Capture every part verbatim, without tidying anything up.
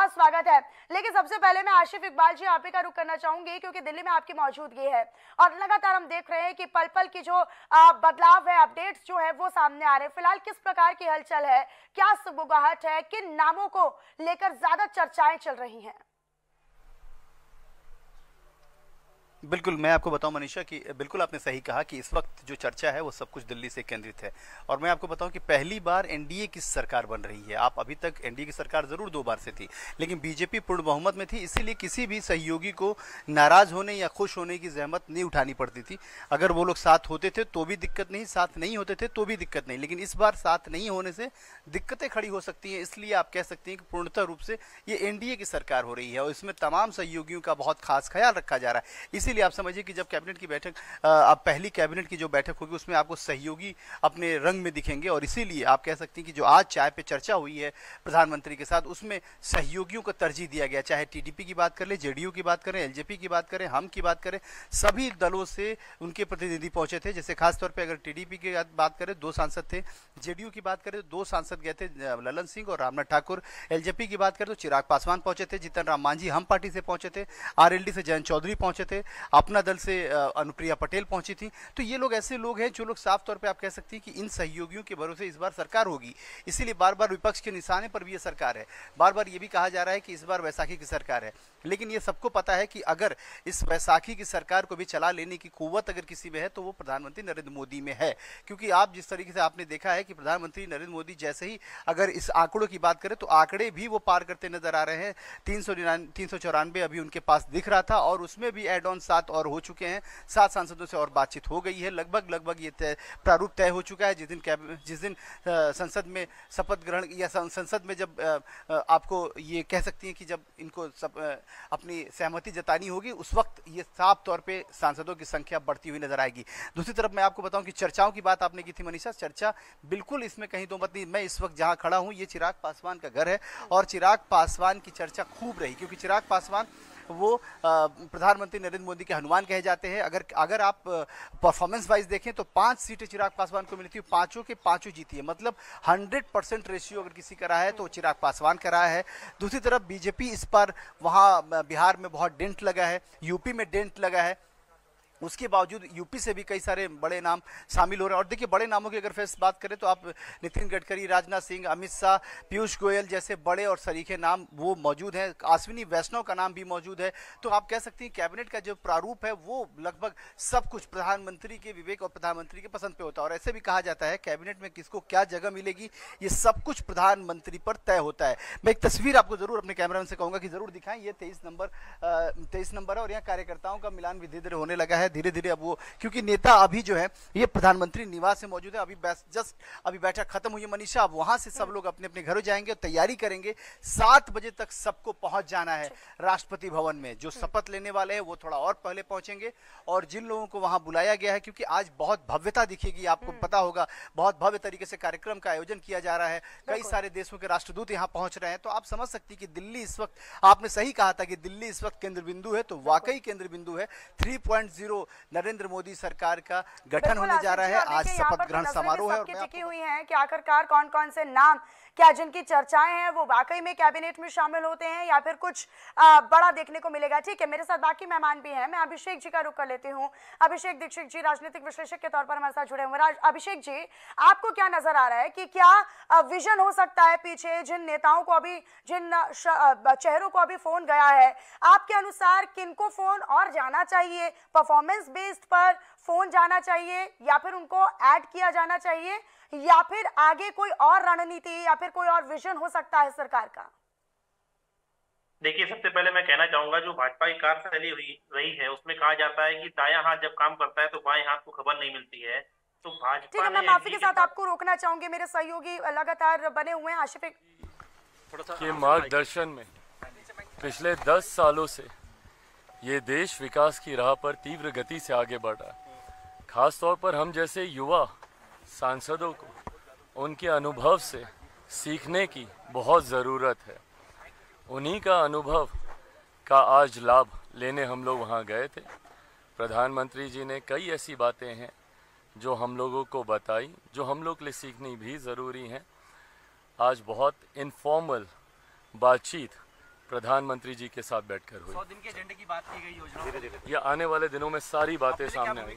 बहुत स्वागत है। लेकिन सबसे पहले मैं आशिफ इकबाल जी आप ही का रुख करना चाहूंगी, क्योंकि दिल्ली में आपकी मौजूदगी है और लगातार हम देख रहे हैं कि पल पल की जो बदलाव है, अपडेट्स जो है वो सामने आ रहे हैं। फिलहाल किस प्रकार की हलचल है, क्या सुगबुगाहट है, किन नामों को लेकर ज्यादा चर्चाएं चल रही हैं? बिल्कुल, मैं आपको बताऊं मनीषा कि बिल्कुल आपने सही कहा कि इस वक्त जो चर्चा है वो सब कुछ दिल्ली से केंद्रित है। और मैं आपको बताऊं कि पहली बार एनडीए की सरकार बन रही है। आप अभी तक एनडीए की सरकार ज़रूर दो बार से थी, लेकिन बीजेपी पूर्ण बहुमत में थी, इसीलिए किसी भी सहयोगी को नाराज़ होने या खुश होने की जहमत नहीं उठानी पड़ती थी। अगर वो लोग साथ होते थे तो भी दिक्कत नहीं, साथ नहीं होते थे तो भी दिक्कत नहीं, लेकिन इस बार साथ नहीं होने से दिक्कतें खड़ी हो सकती हैं। इसलिए आप कह सकते हैं कि पूर्णतः रूप से ये एनडीए की सरकार हो रही है और इसमें तमाम सहयोगियों का बहुत खास ख्याल रखा जा रहा है। इसीलिए आप समझिए कि जब कैबिनेट की बैठक, अब पहली कैबिनेट की जो बैठक होगी उसमें आपको सहयोगी अपने रंग में दिखेंगे और इसीलिए आप कह सकते हैं कि जो आज चाय पे चर्चा हुई है प्रधानमंत्री के साथ, उसमें सहयोगियों को तरजीह दिया गया। चाहे टीडीपी की बात कर ले, जेडीयू की बात करें, एलजेपी की बात करें, हम की बात करें, सभी दलों से उनके प्रतिनिधि पहुंचे थे। जैसे खासतौर पर अगर टीडीपी की बात करें दो सांसद थे, जेडीयू की बात करें दो सांसद गए थे, ललन सिंह और रामनाथ ठाकुर। एलजेपी की बात करें तो चिराग पासवान पहुंचे थे, जीतन राम मांझी हम पार्टी से पहुंचे थे, आरएलडी से जयंत चौधरी पहुंचे थे, अपना दल से अनुप्रिया पटेल पहुंची थी। तो ये लोग ऐसे लोग हैं जो लोग साफ तौर पे आप कह सकती हैं कि इन सहयोगियों के भरोसे इस बार सरकार होगी। इसीलिए बार बार विपक्ष के निशाने पर भी ये सरकार है। बार बार ये भी कहा जा रहा है कि इस बार वैसाखी की सरकार है, लेकिन ये सबको पता है कि अगर इस वैसाखी की सरकार को भी चला लेने की कुव्वत अगर किसी में है तो वो प्रधानमंत्री नरेंद्र मोदी में है। क्योंकि आप जिस तरीके से आपने देखा है कि प्रधानमंत्री नरेंद्र मोदी जैसे ही अगर इस आंकड़ों की बात करें तो आंकड़े भी वो पार करते नजर आ रहे हैं। तीन सौ तीन सौ चौरानवे अभी उनके पास दिख रहा था और उसमें भी एड ऑन सात और हो चुके हैं। सात सांसदों से और बातचीत हो गई है। लगभग लगभग ये तय प्रारूप तय हो चुका है। जिस दिन जिस दिन संसद में शपथ ग्रहण या संसद में जब आ, आपको ये कह सकती हैं कि जब इनको सब, आ, अपनी सहमति जतानी होगी, उस वक्त ये साफ तौर पे सांसदों की संख्या बढ़ती हुई नजर आएगी। दूसरी तरफ मैं आपको बताऊं कि चर्चाओं की बात आपने की थी मनीषा, चर्चा बिल्कुल इसमें कहीं दो मत नहीं। मैं इस वक्त जहां खड़ा हूं ये चिराग पासवान का घर है और चिराग पासवान की चर्चा खूब रही, क्योंकि चिराग पासवान वो प्रधानमंत्री नरेंद्र मोदी के हनुमान कहे जाते हैं। अगर अगर आप परफॉर्मेंस वाइज देखें तो पांच सीटें चिराग पासवान को मिली थी, पांचों के पांचों जीती है। मतलब हंड्रेड परसेंट रेशियो अगर किसी का रहा है तो चिराग पासवान का रहा है। दूसरी तरफ बीजेपी इस पर वहाँ बिहार में बहुत डेंट लगा है, यूपी में डेंट लगा है, उसके बावजूद यूपी से भी कई सारे बड़े नाम शामिल हो रहे हैं। और देखिए बड़े नामों की अगर फेस बात करें तो आप नितिन गडकरी, राजनाथ सिंह, अमित शाह, पीयूष गोयल जैसे बड़े और सरीखे नाम वो मौजूद हैं। अश्विनी वैष्णव का नाम भी मौजूद है। तो आप कह सकते हैं कैबिनेट का जो प्रारूप है वो लगभग सब कुछ प्रधानमंत्री के विवेक और प्रधानमंत्री के पसंद पे होता है। और ऐसे भी कहा जाता है कैबिनेट में किसको क्या जगह मिलेगी ये सब कुछ प्रधानमंत्री पर तय होता है। मैं एक तस्वीर आपको जरूर अपने कैमरामैन से कहूँगा कि जरूर दिखाएं। ये तेईस नंबर तेईस नंबर है और यहाँ कार्यकर्ताओं का मिलान भी धीरे धीरे होने लगा है। धीरे धीरे अब वो, क्योंकि नेता अभी जो है ये प्रधानमंत्री निवास में मौजूद है। अभी जस्ट अभी बैठक खत्म हुई है मनीषा, अब वहां से सब लोग अपने अपने घरों जाएंगे और तैयारी करेंगे। सात बजे तक सबको पहुंच जाना है राष्ट्रपति भवन में। जो शपथ लेने वाले हैं वो थोड़ा और पहले पहुंचेंगे और जिन लोगों को वहां बुलाया गया है, क्योंकि आज बहुत भव्यता दिखेगी, आपको पता होगा बहुत भव्य तरीके से कार्यक्रम का आयोजन किया जा रहा है। कई सारे देशों के राष्ट्रदूत यहाँ पहुंच रहे हैं। तो आप समझ सकती कि दिल्ली इस वक्त, आपने सही कहा था कि दिल्ली इस वक्त केंद्र बिंदु है, तो वाकई केंद्र बिंदु है। Three point zero Narendra Modi सरकार का गठन होने जा रहा है। आज शपथ ग्रहण समारोह है और टिकी हुई है कि आखिरकार कौन कौन से नाम क्या जिनकी चर्चाएं हैं वो वाकई में कैबिनेट में शामिल होते हैं या फिर कुछ आ, बड़ा देखने को मिलेगा। ठीक है, मेरे साथ बाकी मेहमान भी हैं। मैं अभिषेक जी का रुख कर लेती हूँ। अभिषेक दीक्षित जी राजनीतिक विश्लेषक के तौर पर हमारे साथ जुड़े हुए हैं। अभिषेक जी, आपको क्या नजर आ रहा है कि क्या विजन हो सकता है पीछे जिन नेताओं को अभी, जिन चेहरों को अभी फोन गया है, आपके अनुसार किनको फोन और जाना चाहिए? परफॉर्मेंस बेस्ड पर फोन जाना चाहिए या फिर उनको ऐड किया जाना चाहिए या फिर आगे कोई और रणनीति या फिर कोई और विजन हो सकता है सरकार का? देखिए, सबसे पहले मैं कहना चाहूंगा जो भाजपा की कार्यशैली रही है उसमें कहा जाता है कि दायां हाथ जब काम करता है तो बाएं हाथ को खबर नहीं मिलती है। तो भाजपा, ठीक है, मैं माफी के साथ आपको रोकना चाहूंगी, मेरे सहयोगी लगातार बने हुए हैं। आशिफ के मार्गदर्शन में पिछले दस सालों से ये देश विकास की राह पर तीव्र गति से आगे बढ़ रहा है। खासतौर पर हम जैसे युवा सांसदों को उनके अनुभव से सीखने की बहुत ज़रूरत है। उन्हीं का अनुभव का आज लाभ लेने हम लोग वहाँ गए थे। प्रधानमंत्री जी ने कई ऐसी बातें हैं जो हम लोगों को बताई, जो हम लोग के लिए सीखनी भी ज़रूरी हैं। आज बहुत इनफॉर्मल बातचीत प्रधानमंत्री जी के साथ बैठकर हुई। सौ दिन के एजेंडे की बात की गई योजना, ये आने वाले दिनों में सारी बातें सामने आएंगी।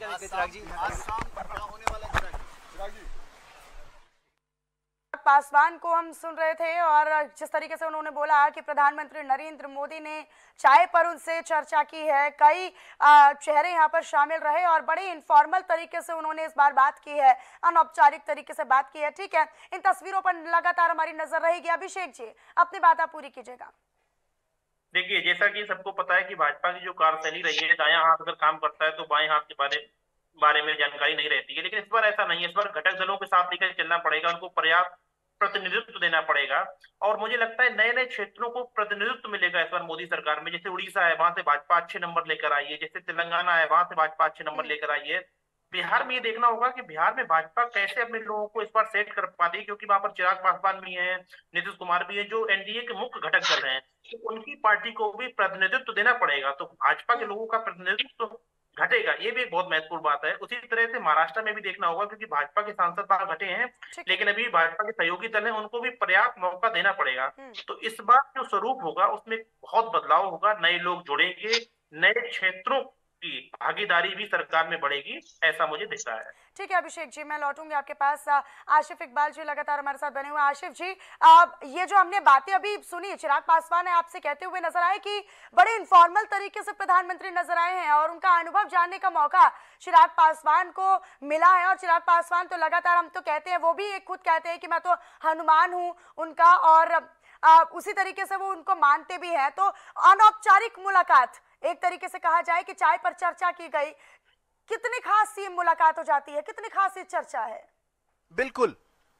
पासवान को हम सुन रहे थे और जिस तरीके से उन्होंने बोला कि प्रधानमंत्री नरेंद्र मोदी ने चाय पर उनसे चर्चा की है, कई चेहरे यहां पर शामिल रहे और बड़े इनफॉर्मल तरीके से उन्होंने इस बार बात की है, अनौपचारिक तरीके से बात की है। ठीक है, इन तस्वीरों पर लगातार हमारी नजर रहेगी। अभिषेक जी, अपनी बात आप पूरी कीजिएगा। देखिए, जैसा कि सबको पता है कि भाजपा की जो कार्यशैली रही है, दायां हाथ अगर काम करता है तो बाएं हाथ के बारे बारे में जानकारी नहीं रहती है, लेकिन इस बार ऐसा नहीं है। इस बार घटक दलों के साथ लेकर चलना पड़ेगा, उनको पर्याप्त प्रतिनिधित्व देना पड़ेगा और मुझे लगता है नए नए क्षेत्रों को प्रतिनिधित्व मिलेगा इस बार मोदी सरकार में। जैसे उड़ीसा है, वहां से भाजपा अच्छे नंबर लेकर आई है, जैसे तेलंगाना है, वहां से भाजपा अच्छे नंबर लेकर आई है। बिहार में ये देखना होगा कि बिहार में भाजपा कैसे अपने लोगों को इस बार सेट कर पाती है, क्योंकि वहां पर चिराग पासवान भी है, नीतीश कुमार भी है, जो एनडीए के मुख्य घटक दल हैं, तो उनकी पार्टी को भी प्रतिनिधित्व देना पड़ेगा। तो भाजपा के लोगों का प्रतिनिधित्व घटेगा, ये भी एक बहुत महत्वपूर्ण बात है। उसी तरह से महाराष्ट्र में भी देखना होगा, क्योंकि भाजपा के सांसद वहां घटे हैं, लेकिन अभी भाजपा के सहयोगी दल हैं, उनको भी पर्याप्त मौका देना पड़ेगा। तो इस बार जो स्वरूप होगा उसमें बहुत बदलाव होगा, नए लोग जुड़ेंगे, नए क्षेत्रों की भागीदारी भी सरकार में बढ़ेगी, ऐसा मुझे दिखता है। ठीक है अभिषेक जी, मैं लौटूंगी आपके पास। आशिफ इकबाल जी लगातार हमारे साथ बने हुए। आशिफ जी, आप ये जो हमने बातें अभी सुनी, चिराग पासवान है आपसे कहते हुए नजर आए कि बड़े इनफॉर्मल तरीके से प्रधानमंत्री नजर आए हैं और उनका अनुभव जानने का मौका चिराग पासवान को मिला है। और चिराग पासवान तो लगातार, हम तो कहते हैं, वो भी एक खुद कहते हैं कि मैं तो हनुमान हूं उनका, और आ, उसी तरीके से वो उनको मानते भी हैं। तो अनौपचारिक मुलाकात, एक तरीके से कहा जाए कि चाय पर चर्चा की गई, कितनी खास ये मुलाकात हो जाती है, कितनी खास ये चर्चा है? बिल्कुल,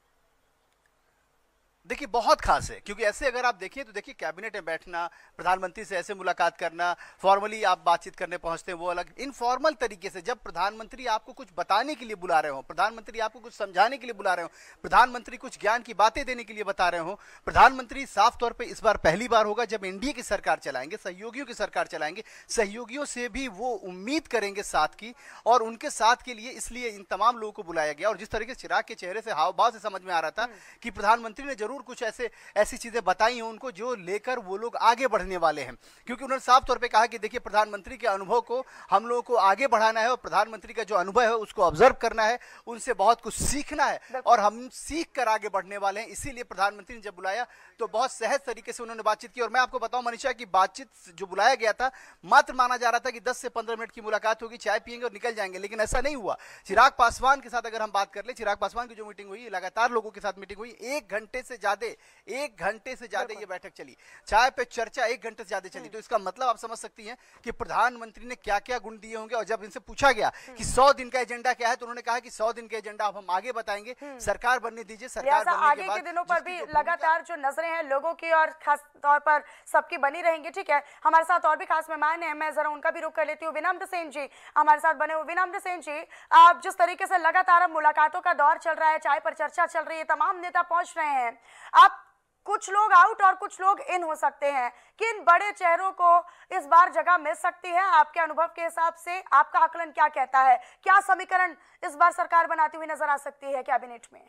देखिए बहुत खास है, क्योंकि ऐसे अगर आप देखिए तो देखिए कैबिनेट में बैठना, प्रधानमंत्री से ऐसे मुलाकात करना, फॉर्मली आप बातचीत करने पहुंचते हैं वो अलग, इनफॉर्मल तरीके से जब प्रधानमंत्री आपको कुछ बताने के लिए बुला रहे हो, प्रधानमंत्री आपको कुछ समझाने के लिए बुला रहे हो, प्रधानमंत्री कुछ ज्ञान की बातें देने के लिए बता रहे हो, प्रधानमंत्री साफ तौर पर इस बार पहली बार होगा जब एनडीए की सरकार चलाएंगे, सहयोगियों की सरकार चलाएंगे, सहयोगियों से भी वो उम्मीद करेंगे साथ की, और उनके साथ के लिए इसलिए इन तमाम लोगों को बुलाया गया। और जिस तरीके से चिराग के चेहरे से हाव भाव से समझ में आ रहा था कि प्रधानमंत्री ने जरूर कुछ ऐसे ऐसी चीजें बताई हैं उनको जो लेकर वो लोग आगे बढ़ने वाले हैं, क्योंकि उन्होंने साफ तौर पे कहा कि देखिए प्रधानमंत्री के अनुभव को हम लोगों को आगे बढ़ाना है और प्रधानमंत्री का जो अनुभव है उसको ऑब्जर्व करना है, उनसे बहुत कुछ सीखना है और हम सीख कर आगे बढ़ने वाले हैं। इसीलिए प्रधानमंत्री ने जब बुलाया तो बहुत सहज तरीके से उन्होंने बातचीत की। और मैं आपको बताऊं मनीषा की बातचीत जो बुलाया गया था, मात्र माना जा रहा था कि दस से पंद्रह मिनट की मुलाकात होगी, चाय पियेंगे और निकल जाएंगे, लेकिन ऐसा नहीं हुआ। चिराग पासवान के साथ अगर हम बात कर ले, चिराग पासवान की जो मीटिंग हुई, लगातार लोगों के साथ मीटिंग हुई, एक घंटे से ज्यादा एक घंटे से ज्यादा ये बैठक चली, चाय पे चर्चा एक घंटे से ज्यादा चली। तो इसका मतलब आप समझ सकती हैं कि प्रधानमंत्री ने क्या क्या गुण दिए होंगे। और जब इनसे पूछा गया कि सौ दिन का एजेंडा क्या है, तो उन्होंने कहा कि सौ दिन का एजेंडा अब हम आगे बताएंगे, सरकार बनने दीजिए, सरकार बनने आगे के बाद के दिनों पर भी लगातार जो नजरें हैं लोगों की और खास तौर पर सबकी बनी रहेंगी। ठीक है, हमारे साथ और भी खास मेहमान हैं, मैं जरा उनका भी रुख कर लेती हूँ। विनम्र सेन जी हमारे साथ बने हुए। विनम्र सेन जी, आप जिस तरीके से लगातार मुलाकातों का दौर चल रहा है, चाय पर चर्चा चल रही है, तमाम नेता पहुंच रहे हैं, आप कुछ लोग आउट और कुछ लोग इन हो सकते हैं, किन बड़े चेहरों को इस बार जगह मिल सकती है आपके अनुभव के हिसाब से? आपका आकलन क्या कहता है, क्या समीकरण इस बार सरकार बनाती हुई नजर आ सकती है कैबिनेट में?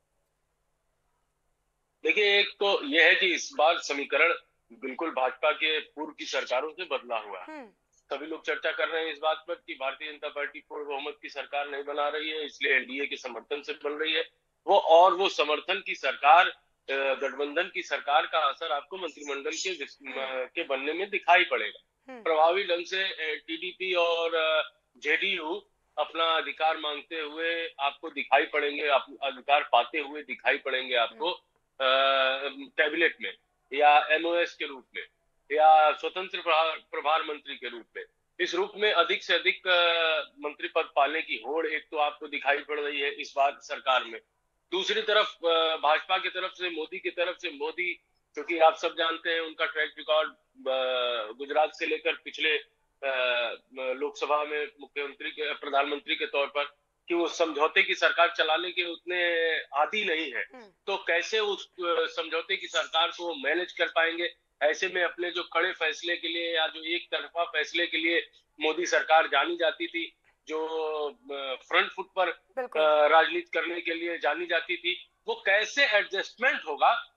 देखिए, एक तो यह है कि इस बार समीकरण बिल्कुल भाजपा के पूर्व की सरकारों से बदला हुआ है। सभी लोग चर्चा कर रहे हैं इस बात पर कि भारतीय जनता पार्टी पूर्ण बहुमत की सरकार नहीं बना रही है, इसलिए एनडीए के समर्थन से बन रही है वो, और वो समर्थन की सरकार, गठबंधन की सरकार का असर आपको मंत्रिमंडल के के बनने में दिखाई पड़ेगा। प्रभावी ढंग से टीडीपी और जेडीयू अपना अधिकार मांगते हुए आपको दिखाई पड़ेंगे, अधिकार पाते हुए दिखाई पड़ेंगे आपको कैबिनेट में, या एमओएस के रूप में, या स्वतंत्र प्रभार मंत्री के रूप में। इस रूप में अधिक से अधिक मंत्री पद पाने की होड़ एक तो आपको दिखाई पड़ रही है इस बार सरकार में। दूसरी तरफ भाजपा की तरफ से, मोदी की तरफ से, मोदी क्योंकि आप सब जानते हैं उनका ट्रैक रिकॉर्ड गुजरात से लेकर पिछले लोकसभा में मुख्यमंत्री के, प्रधानमंत्री के तौर पर, कि वो समझौते की सरकार चलाने के उतने आदी नहीं है, तो कैसे उस समझौते की सरकार को मैनेज कर पाएंगे। ऐसे में अपने जो कड़े फैसले के लिए या जो एक तरफा फैसले के लिए मोदी सरकार जानी जाती थी, जो फ्रंट फुट पर राजनीति करने के लिए जानी जाती थी, वो कैसे एडजस्टमेंट होगा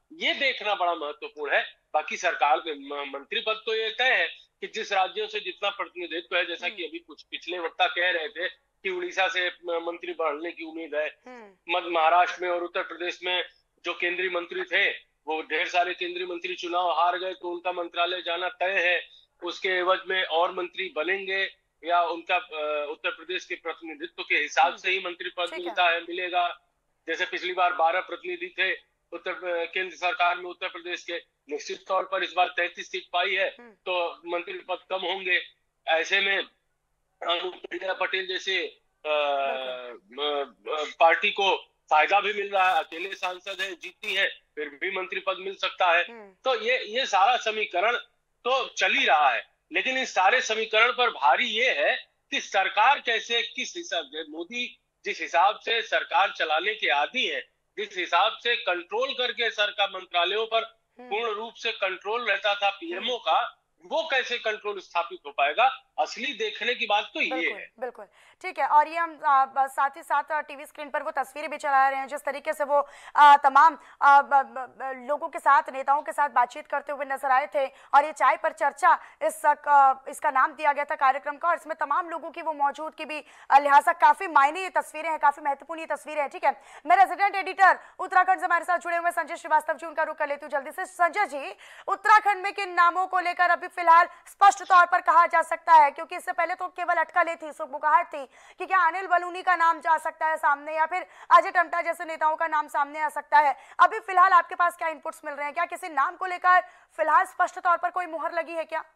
ये देखना बड़ा महत्वपूर्ण है। बाकी सरकार के मंत्री पद तो ये तय है कि जिस राज्यों से जितना प्रतिनिधित्व है, जैसा कि अभी कुछ पिछले वक्ता कह रहे थे कि उड़ीसा से मंत्री बढ़ने की उम्मीद है, मध्य महाराष्ट्र में और उत्तर प्रदेश में जो केंद्रीय मंत्री थे वो ढेर सारे केंद्रीय मंत्री चुनाव हार गए, तो उनका मंत्रालय जाना तय है। उसके एवज में और मंत्री बनेंगे या उनका उत्तर प्रदेश के प्रतिनिधित्व के हिसाब से ही मंत्री पद मिलता है मिलेगा। जैसे पिछली बार बारह प्रतिनिधि थे उत्तर केंद्र सरकार में उत्तर प्रदेश के, निश्चित तौर पर इस बार तैंतीस सीट पाई है तो मंत्री पद कम होंगे। ऐसे में अनुप्रिया पटेल जैसे आ, पार्टी को फायदा भी मिल रहा है, अकेले सांसद है, जीती है, फिर भी मंत्री पद मिल सकता है। तो ये ये सारा समीकरण तो चल ही रहा है, लेकिन इस सारे समीकरण पर भारी ये है कि सरकार कैसे, किस हिसाब से, मोदी जिस हिसाब से सरकार चलाने के आदी है, जिस हिसाब से कंट्रोल करके सरकार मंत्रालयों पर पूर्ण रूप से कंट्रोल रहता था पीएमओ का, वो कैसे कंट्रोल स्थापित हो पाएगा, असली देखने की बात तो ये है। बिल्कुल ठीक है। और ये हम आ, साथ ही साथ टीवी स्क्रीन पर वो तस्वीरें भी चला रहे हैं जिस तरीके से वो आ, तमाम आ, ब, ब, लोगों के साथ, नेताओं के साथ बातचीत करते हुए नजर आए थे। और ये चाय पर चर्चा इस आ, इसका नाम दिया गया था कार्यक्रम का, और इसमें तमाम लोगों की वो मौजूदगी भी लिहाजा काफी मायने ये तस्वीरें हैं, काफी महत्वपूर्ण ये तस्वीरें हैं। ठीक है, मैं रेजिडेंट एडिटर उत्तराखंड से हमारे साथ जुड़े हुए संजय श्रीवास्तव जी, उनका रुख कर लेती हूँ जल्दी से। संजय जी, उत्तराखंड में किन नामों को लेकर अभी फिलहाल स्पष्ट तौर पर कहा जा सकता है, क्योंकि इससे पहले तो केवल अटकलें थी, सुगबुगाहट थी कि क्या अनिल बलूनी का नाम जा सकता है सामने या फिर अजय टम्टा जैसे नेताओं का नाम सामने आ सकता है। अभी फिलहाल आपके पास क्या इनपुट्स मिल रहे हैं? क्या किसी नाम को लेकर फिलहाल स्पष्ट तौर पर कोई मुहर लगी है क्या?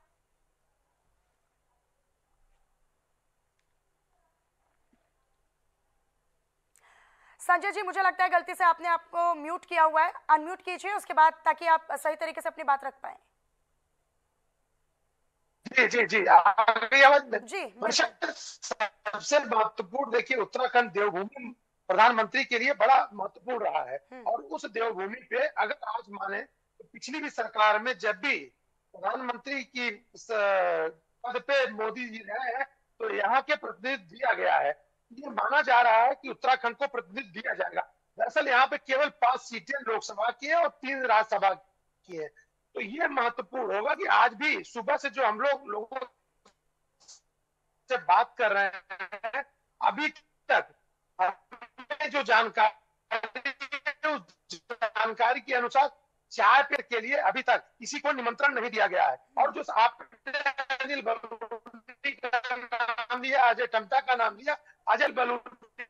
संजय जी, मुझे लगता है गलती से आपने आपको म्यूट किया हुआ है, अनम्यूट कीजिए उसके बाद, ताकि आप सही तरीके से अपनी बात रख पाए। जी जी जी आवाज जी। सबसे महत्वपूर्ण देखिए, उत्तराखंड देवभूमि प्रधानमंत्री के लिए बड़ा महत्वपूर्ण रहा है, और उस देवभूमि पे अगर आज माने तो पिछली भी सरकार में जब भी प्रधानमंत्री की पद पे मोदी जी रहे हैं तो यहाँ के प्रतिनिधि दिया गया है। ये माना जा रहा है कि उत्तराखंड को प्रतिनिधि दिया जाएगा। दरअसल यहाँ पे केवल पांच सीटें लोकसभा की है और तीन राज्यसभा की है। तो ये महत्वपूर्ण होगा कि आज भी सुबह से जो हम लोग लोगों से बात कर रहे हैं, अभी तक हमें जो जानकारी जानकारी के अनुसार चाय पे के लिए अभी तक किसी को निमंत्रण नहीं दिया गया है। और जो आपने अनिल बलूनी का नाम लिया, अजय टम्टा का नाम लिया, अजय बलूनी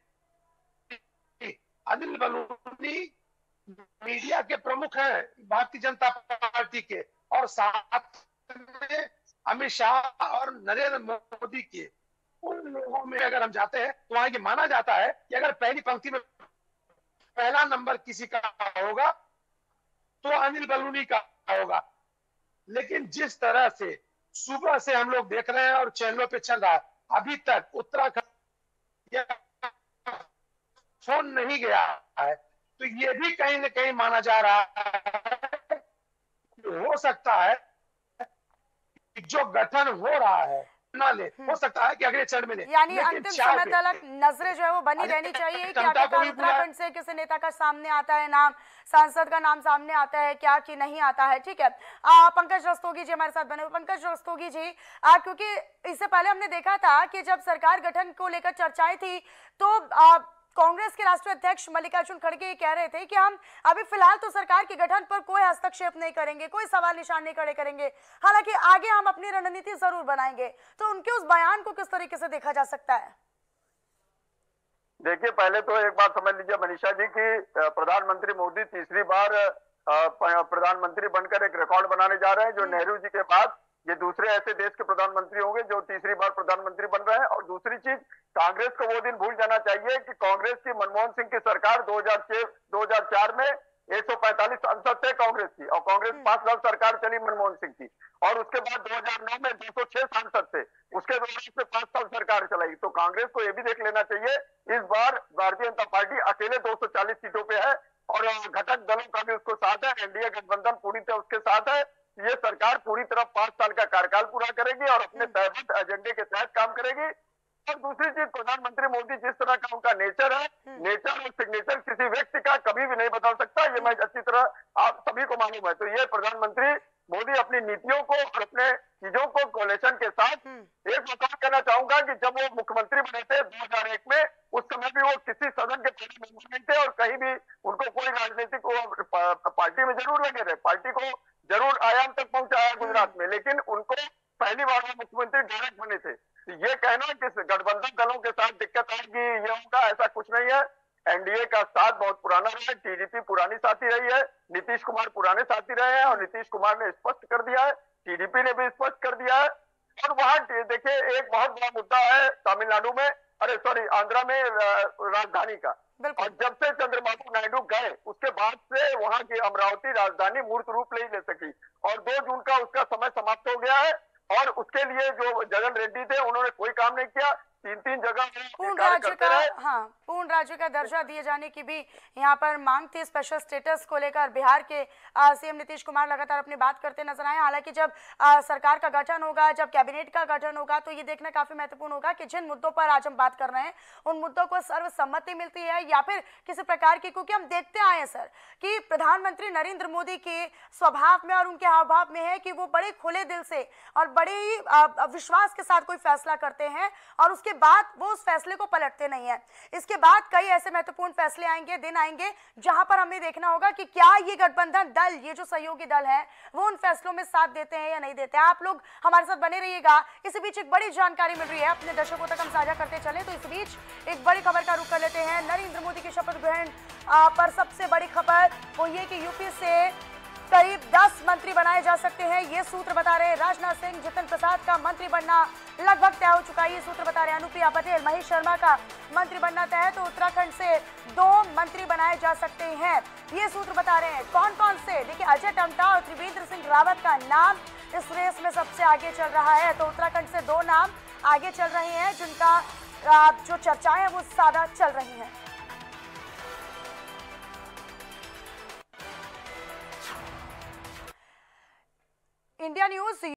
अनिल बलूनी मीडिया के प्रमुख हैं भारतीय जनता पार्टी के, और साथ में अमित शाह और नरेंद्र मोदी के। उन लोगों में अगर हम जाते हैं तो वहां ये माना जाता है कि अगर पहली पंक्ति में पहला नंबर किसी का होगा तो अनिल बलूनी का होगा। लेकिन जिस तरह से सुबह से हम लोग देख रहे हैं और चैनलों पे चल रहा है, अभी तक उत्तराखंड फोन नहीं गया है, तो ये भी कहीं न कहीं माना जा रहा है हो सकता है कि जो गठन हो रहा है ना ले, हो सकता है कि अगले चरण में ले। यानी अंतिम समय तक नजरें जो है वो बनी रहनी चाहिए कि आखिरकार उत्तराखंड से किसी नेता का सामने आता है नाम, सांसद का नाम सामने आता है क्या कि नहीं आता है। ठीक है, आ, पंकज रस्तोगी जी हमारे साथ बने हुए। पंकज रस्तोगी जी, आ, क्योंकि इससे पहले हमने देखा था कि जब सरकार गठन को लेकर चर्चाएं थी तो आ, कांग्रेस के राष्ट्रीय अध्यक्ष मल्लिकार्जुन खड़गे ये कह रहे थे कि हम अभी फिलहाल तो सरकार के गठन पर कोई हस्तक्षेप नहीं करेंगे, कोई सवाल निशान नहीं खड़े करेंगे, हालांकि आगे हम अपनी रणनीति जरूर बनाएंगे। तो उनके उस बयान को किस तरीके से देखा जा सकता है? देखिए, पहले तो एक बात समझ लीजिए मनीषा जी की प्रधानमंत्री मोदी तीसरी बार प्रधानमंत्री बनकर एक रिकॉर्ड बनाने जा रहे हैं, जो नेहरू जी के बाद ये दूसरे ऐसे देश के प्रधानमंत्री होंगे जो तीसरी बार प्रधानमंत्री बन रहे हैं। और दूसरी चीज, कांग्रेस को वो दिन भूल जाना चाहिए कि कांग्रेस की मनमोहन सिंह की सरकार दो हज़ार चार में एक सौ पैंतालीस सांसद थे कांग्रेस की, और कांग्रेस पांच साल सरकार चली मनमोहन सिंह की, और उसके बाद दो हज़ार नौ में दो सौ छह सांसद थे, उसके दौरान से पांच साल सरकार चलाई। तो कांग्रेस को यह भी देख लेना चाहिए इस बार भारतीय जनता पार्टी अकेले दो सौ चालीस सीटों पे है और घटक दलों का भी उसको साथ है, एनडीए गठबंधन पूरी तरह उसके साथ है। ये सरकार पूरी तरह पांच साल का कार्यकाल पूरा करेगी और अपने तयबद्ध एजेंडे के तहत काम करेगी। और दूसरी चीज, प्रधानमंत्री मोदी जिस तरह का उनका नेचर है, नेचर और सिग्नेचर किसी व्यक्ति का कभी भी नहीं बदल सकता, ये मैं अच्छी तरह आप सभी को मालूम है। तो ये प्रधानमंत्री मोदी अपनी नीतियों को और अपने चीजों को कोलेशन के साथ, एक मकान कहना चाहूंगा कि जब वो मुख्यमंत्री बने थे दो हजार एक में, उस समय भी वो किसी सदन के मेंबर नहीं थे और कहीं भी उनको कोई राजनीतिक पार्टी में जरूर लगे थे, पार्टी को जरूर आयाम तक पहुंचाया गुजरात में, लेकिन उनको पहली बार वो मुख्यमंत्री डायरेक्ट बने थे। ये कहना कि गठबंधन दलों के साथ दिक्कत आएगी ये होगा, ऐसा कुछ नहीं है। एनडीए का साथ बहुत पुराना रहा है, टीडीपी पुरानी साथी रही है, नीतीश कुमार पुराने साथी रहे हैं और नीतीश कुमार ने स्पष्ट कर दिया है, टीडीपी ने भी स्पष्ट कर दिया है। और वहां देखिए एक बहुत बड़ा मुद्दा है तमिलनाडु में, अरे सॉरी आंध्रा में राजधानी का, और जब से चंद्रबाबू नायडू गए उसके बाद से वहां की अमरावती राजधानी मूर्त रूप नहीं ले सकी और दो जून का उसका समय समाप्त हो गया है। और उसके लिए जो जगन रेड्डी थे उन्होंने कोई काम नहीं किया, तीन तीन जगह पूर्ण राज्य का हाँ पूर्ण राज्य का दर्जा दिए जाने की भी यहाँ पर मांग थी। स्पेशल स्टेटस को लेकर बिहार के सीएम नीतीश कुमार लगातार अपनी बात करते नजर आए। हालांकि जब आ, सरकार का गठन होगा, जब कैबिनेट का गठन होगा, तो ये देखना काफी महत्वपूर्ण होगा कि जिन मुद्दों पर आज हम बात कर रहे हैं उन मुद्दों को सर्वसम्मति मिलती है या फिर किसी प्रकार की, क्योंकि हम देखते आए हैं सर कि प्रधानमंत्री नरेंद्र मोदी के स्वभाव में और उनके हाव भाव में है कि वो बड़े खुले दिल से और बड़े ही विश्वास के साथ कोई फैसला करते हैं और उसके बाद वो उस फैसले को पलटते नहीं है। इसके बाद कई ऐसे महत्वपूर्ण फैसले आएंगे, दिन आएंगे जहां पर हमें देखना होगा कि क्या ये गठबंधन दल, ये जो सहयोगी दल है, वो उन फैसलों में साथ देते हैं या नहीं देते हैं। आप लोग हमारे साथ बने रहिएगा। इस बीच एक बड़ी जानकारी मिल रही है, अपने दर्शकों तक हम साझा करते चले। तो इस बीच एक बड़ी खबर का रुख कर लेते हैं। नरेंद्र मोदी की शपथ ग्रहण पर सबसे बड़ी खबर वो ये कि यूपी से करीब दस मंत्री बनाए जा सकते हैं, ये सूत्र बता रहे हैं। राजनाथ सिंह, जितिन प्रसाद का मंत्री बनना लगभग तय हो चुका है, ये सूत्र बता रहे हैं। अनुप्रिया पटेल, महेश शर्मा का मंत्री बनना तय है, तो उत्तराखंड से दो मंत्री बनाए जा सकते हैं, ये सूत्र बता रहे हैं। कौन कौन से? देखिए, अजय टम्टा और त्रिवेंद्र सिंह रावत का नाम इस रेस में सबसे आगे चल रहा है। तो उत्तराखंड से दो नाम आगे चल रहे हैं जिनका जो चर्चाएं हैं वो ज्यादा चल रही है। India news